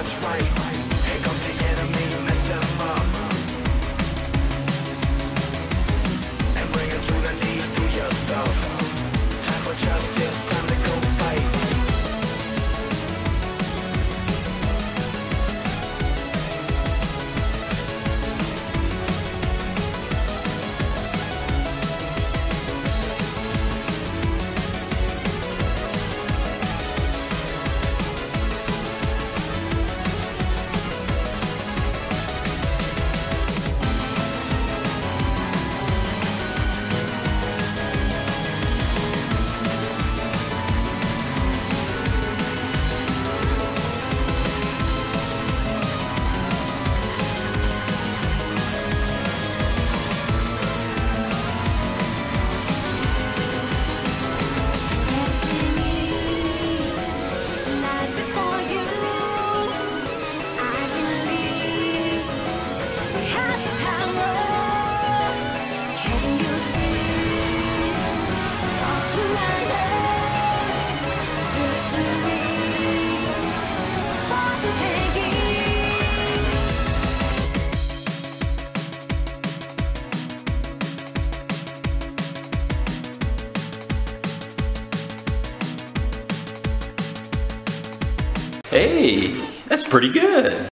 what's right. Here comes the enemy, mess them up. And bring it to the knees, do your stuff. Time for justice, time to go fight. Hey, that's pretty good.